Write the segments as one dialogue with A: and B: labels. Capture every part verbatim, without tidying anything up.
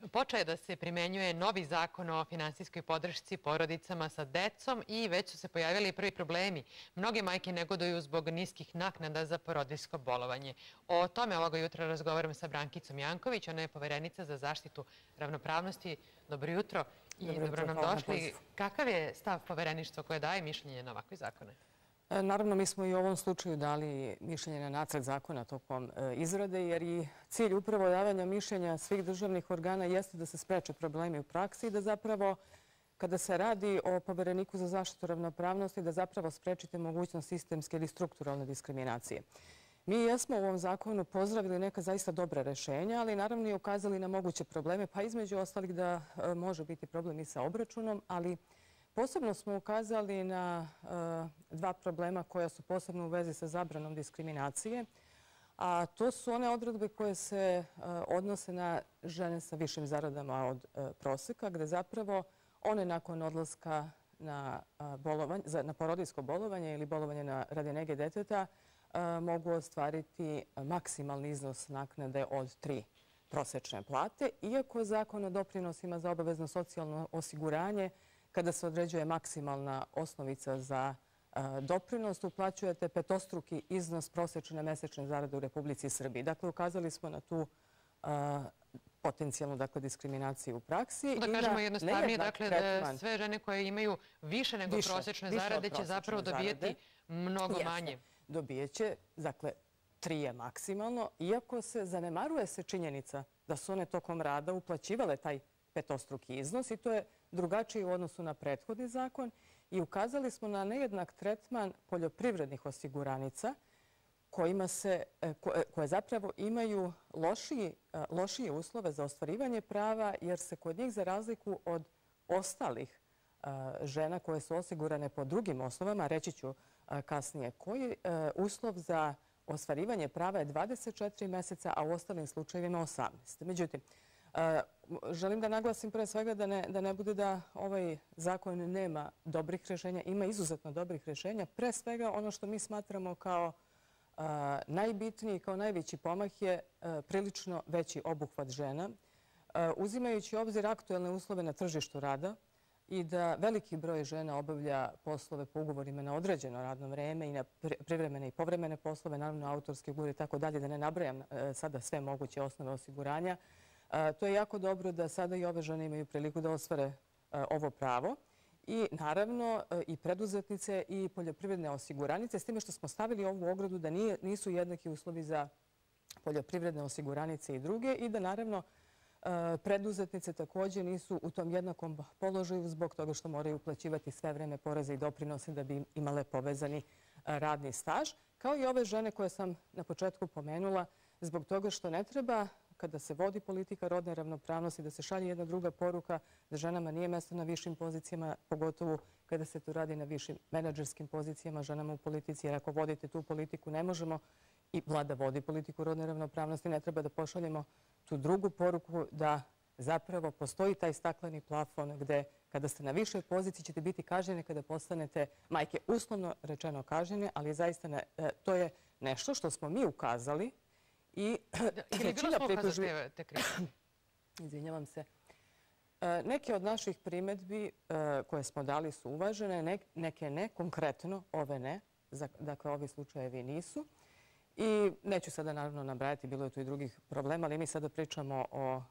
A: Počeo je da se primenjuje novi zakon o finansijskoj podršci porodicama sa decom i već su se pojavili prvi problemi. Mnoge majke negoduju zbog niskih naknada za porodiljsko bolovanje. O tome ovoga jutra razgovaram sa Brankicom Janković. Ona je poverenica za zaštitu ravnopravnosti. Dobro jutro i dobro nam došli. Kakav je stav povereništva koje daje mišljenje na ovakve zakone?
B: Naravno, mi smo i u ovom slučaju dali mišljenje na nacrt zakona tokom izrade, jer i cilj upravo davanja mišljenja svih državnih organa jeste da se spreče problemi u praksi i da zapravo, kada se radi o povereniku za zaštitu ravnopravnosti, da zapravo sprečite mogućnost sistemske ili strukturalne diskriminacije. Mi jesmo u ovom zakonu pozdravili neka zaista dobra rešenja, ali naravno i ukazali na moguće probleme, pa između ostalih da može biti problem i sa obračunom, ali posebno smo ukazali na dva problema koja su posebno u vezi sa zabranom diskriminacije, a to su one odredbe koje se odnose na žene sa višim zaradama od proseka, gde zapravo one nakon odlaska na porodiljsko bolovanje ili bolovanje radi nege deteta mogu ostvariti maksimalni iznos naknade od tri prosečne plate, iako Zakon o doprinosima za obavezno socijalno osiguranje, kada se određuje maksimalna osnovica za doprinos, uplaćujete petostruki iznos prosečne mesečne zarade u Republici Srbiji. Dakle, ukazali smo na tu potencijalnu
A: diskriminaciju
B: u praksi.
A: Da kažemo jednostavnije, dakle, da sve žene koje imaju više nego prosečne zarade će zapravo dobijeti mnogo manje.
B: Dobijeće, dakle, tri je maksimalno, iako se zanemaruje se činjenica da su one tokom rada uplaćivale taj petostruki iznos i to je drugačiji u odnosu na prethodni zakon i ukazali smo na nejednak tretman poljoprivrednih osiguranica koje zapravo imaju lošije uslove za ostvarivanje prava, jer se kod njih, za razliku od ostalih žena koje su osigurane po drugim osnovama, reći ću kasnije koji uslov za ostvarivanje prava je dvadeset četiri meseca, a u ostalim slučajevima osamnaest. Međutim, želim da naglasim pre svega da ne bude da ovaj zakon nema dobrih rešenja. Ima izuzetno dobrih rešenja. Pre svega ono što mi smatramo kao najbitniji, kao najveći pomak je prilično veći obuhvat žena. Uzimajući u obzir aktuelne uslove na tržištu rada i da veliki broj žena obavlja poslove po ugovorima na određeno radno vreme i na privremene i povremene poslove, naravno autorske ugovore i tako dalje, da ne nabrajam sada sve moguće osnove osiguranja, to je jako dobro da sada i ove žene imaju priliku da ostvare ovo pravo. I naravno i preduzetnice i poljoprivredne osiguranice, s time što smo stavili ovu ogradu da nisu jednaki uslovi za poljoprivredne osiguranice i druge i da naravno preduzetnice također nisu u tom jednakom položaju zbog toga što moraju uplaćivati sve vreme poreze i doprinose da bi imale povezani radni staž, kao i ove žene koje sam na početku pomenula, zbog toga što ne treba, kada se vodi politika rodne ravnopravnosti, da se šalje jedna druga poruka da ženama nije mesto na višim pozicijama, pogotovo kada se to radi na višim menadžerskim pozicijama ženama u politici, jer ako vodite tu politiku ne možemo, i vlada vodi politiku rodne ravnopravnosti, ne treba da pošaljemo tu drugu poruku da zapravo postoji taj stakleni plafon gde kada ste na višoj poziciji ćete biti kažnjene kada postanete majke, uslovno rečeno kažnjene, ali zaista to je nešto što smo mi ukazali.
A: Ili bilo smo ukazati te kritike?
B: Izvinjavam se. Neke od naših primedbi koje smo dali su uvažene, neke ne, konkretno ove ne, dakle ovi slučajevi nisu. I neću sada naravno nabrajati, bilo je tu i drugih problema, ali mi sada pričamo o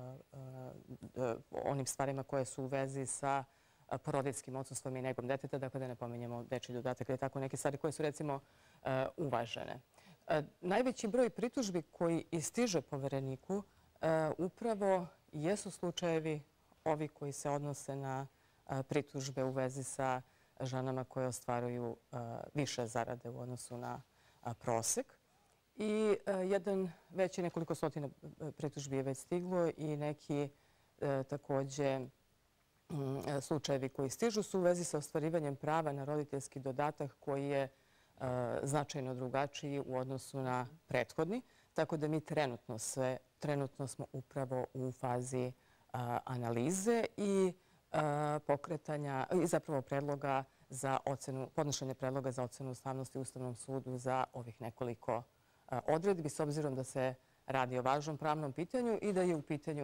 B: onim stvarima koje su u vezi sa porodiljskim odsustvom i negom deteta, dakle da ne pominjemo dečji dodatak ili tako neke stvari koje su recimo uvažene. Najveći broj pritužbi koji istiže povereniku upravo jesu slučajevi ovi koji se odnose na pritužbe u vezi sa ženama koje ostvaruju više zarade u odnosu na prosek. I jedan veći, nekoliko stotina pritužbi je već stiglo i neki također slučajevi koji stižu su u vezi sa ostvarivanjem prava na roditeljski dodatak koji je značajno drugačiji u odnosu na prethodni. Tako da mi trenutno sve, trenutno smo upravo u fazi analize i pokretanja i zapravo predloga za ocenu, podnošenje predloga za ocenu ustavnosti u Ustavnom sudu za ovih nekoliko odredbi, s obzirom da se radi o važnom pravnom pitanju i da je u pitanju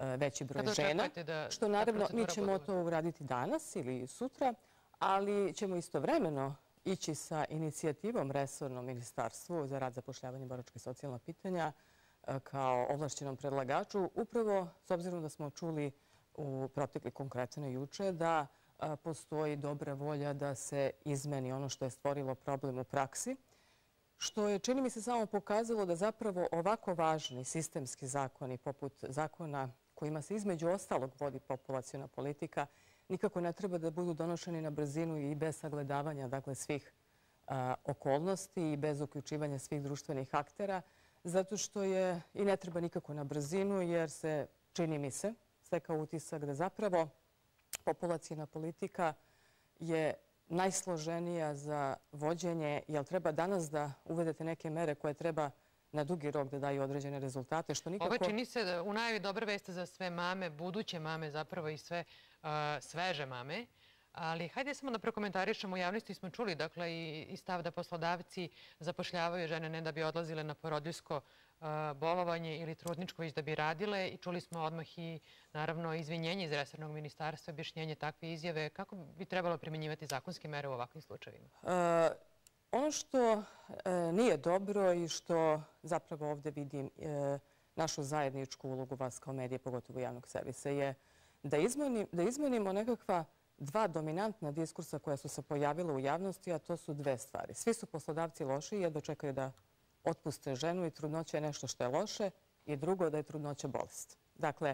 B: veći broj
A: Kada
B: žena,
A: očekujete da
B: što
A: ta
B: naravno mi
A: procedura
B: ćemo
A: bude?
B: to uraditi danas ili sutra, ali ćemo istovremeno ići sa inicijativom resornom ministarstvu za rad, zapošljavanje, boračka i socijalna pitanja e, kao ovlašćenom predlagaču, upravo s obzirom da smo čuli u protekli konkretno juče da a, postoji dobra volja da se izmeni ono što je stvorilo problem u praksi, što je, čini mi se, samo pokazalo da zapravo ovako važni sistemski zakoni, poput zakona kojima se između ostalog vodi populaciona politika, nikako ne treba da budu donošeni na brzinu i bez sagledavanja, dakle, svih a, okolnosti i bez uključivanja svih društvenih aktera, zato što je i ne treba nikako na brzinu, jer se, čini mi se, stekao utisak da zapravo populaciona politika je najsloženija za vođenje, jer treba danas da uvedete neke mere koje treba na dugi rok da daju određene rezultate, što nikako...
A: Ovo čini se da u najavi dobra vesta za sve mame, buduće mame zapravo i sve uh, sveže mame. Ali hajde samo da prokomentarišemo. U javnosti smo čuli dakle, i, i stav da poslodavci zapošljavaju žene ne da bi odlazile na porodiljsko uh, bolovanje ili trudničko, već da bi radile. I čuli smo odmah i naravno izvinjenje iz resornog ministarstva, objašnjenje takve izjave. Kako bi trebalo primjenjivati zakonske mere u ovakvim slučajevima?
B: E, ono što e, nije dobro i što zapravo ovdje vidim e, našu zajedničku ulogu vas kao medije, pogotovo javnog servisa, je da, izmeni, da izmenimo nekakva dva dominantna diskursa koja su se pojavila u javnosti, a to su dve stvari. Svi su poslodavci loši jer dočekaju da otpuste ženu i trudnoća je nešto što je loše, i drugo da je trudnoća bolest. Dakle,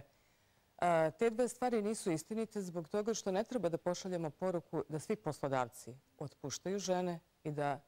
B: te dve stvari nisu istinite zbog toga što ne treba da pošaljemo poruku da svi poslodavci otpuštaju žene i da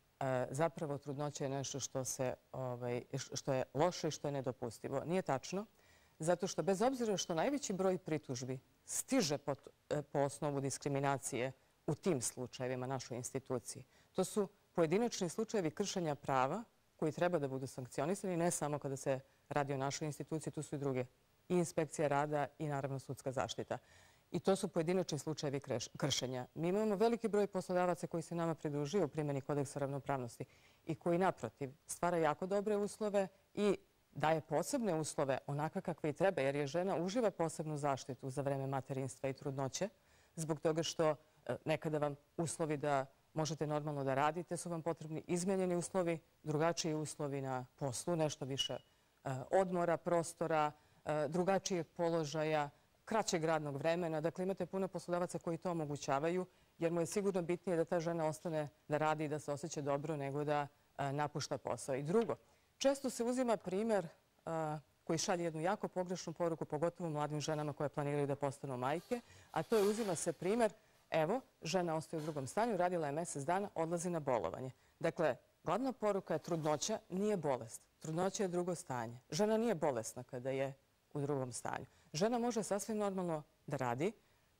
B: zapravo trudnoća je nešto što, se, ovaj, što je loše i što je nedopustivo. Nije tačno, zato što bez obzira što najveći broj pritužbi stiže po, po osnovu diskriminacije u tim slučajevima našoj instituciji. To su pojedinačni slučajevi kršenja prava koji treba da budu sankcionisani, ne samo kada se radi o našoj instituciji, tu su i druge. I inspekcija rada i naravno sudska zaštita. I to su pojedinačni slučajevi kršenja. Mi imamo veliki broj poslodavaca koji se nama pridružio u primjeni kodeksa ravnopravnosti i koji naprotiv stvara jako dobre uslove i daje posebne uslove onakve kakve i treba, jer je žena uživa posebnu zaštitu za vreme materinstva i trudnoće, zbog toga što nekada vam uslovi da možete normalno da radite su vam potrebni izmenjeni uslovi, drugačiji uslovi na poslu, nešto više odmora, prostora, drugačijeg položaja, kraćeg radnog vremena. Dakle, imate puno poslodavaca koji to omogućavaju, jer mu je sigurno bitnije da ta žena ostane da radi i da se osjeća dobro nego da napušta posao. I drugo, često se uzima primjer koji šalje jednu jako pogrešnu poruku, pogotovo mladim ženama koje planiraju da postanu majke, a to je uzima se primjer, evo, žena ostaje u drugom stanju, radila je mjesec dana, odlazi na bolovanje. Dakle, glavna poruka je trudnoća nije bolest. Trudnoća je drugo stanje. Žena nije bolesna kada je u drugom stanju. Žena može sasvim normalno da radi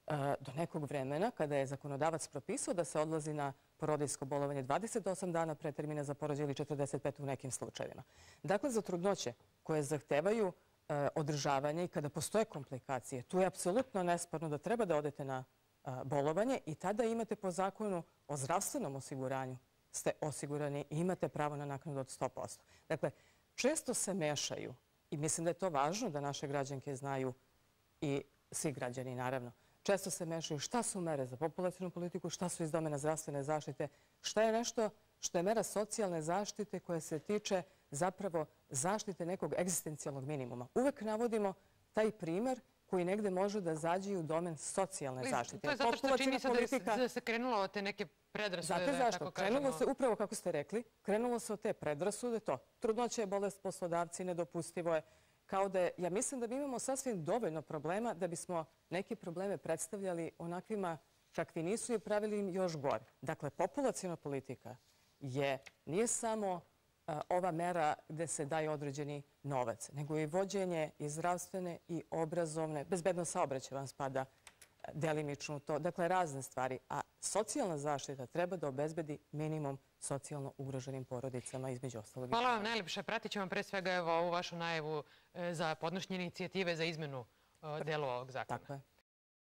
B: do nekog vremena kada je zakonodavac propisao da se odlazi na porodiljsko bolovanje dvadeset osam dana pre termina za porođaj ili četrdeset pet u nekim slučajevima. Dakle, za trudnoće koje zahtevaju održavanje i kada postoje komplikacije, tu je apsolutno nesporno da treba da odete na bolovanje i tada imate po zakonu o zdravstvenom osiguranju ste osigurani i imate pravo na naknadu od sto posto. Dakle, često se mešaju i mislim da je to važno da naše građanke znaju i svi građani, naravno. Često se mešaju šta su mere za populacionu politiku, šta su iz domena zdravstvene zaštite, šta je nešto što je mera socijalne zaštite koja se tiče zapravo zaštite nekog egzistencijalnog minimuma. Uvek navodimo taj primjer koji negde može da zađe u domen socijalne zaštite.
A: To je zato što čini se da se krenulo od te neke predrasude.
B: Znate zašto? Krenulo se, upravo kako ste rekli, krenulo se od te predrasude, to trudnoća je bolest, poslodavci, nedopustivo je, kao da je, ja mislim da mi imamo sasvim dovoljno problema da bismo neke probleme predstavljali onakvima kakvi nisu i pravili im još gore. Dakle, populaciona politika je, nije samo ova mera gde se daje određeni novac, nego i vođenje i zdravstvene i obrazovne, bezbedno saobraćaj vam spada delimično to, dakle razne stvari. A socijalna zaštita treba da obezbedi minimum socijalno ugroženim porodicama između ostalog.
A: Hvala vam najljepše. Pratit ćemo pre svega ovu vašu najavu za podnošenje inicijative za izmenu delu ovog zakona.
B: Tako je.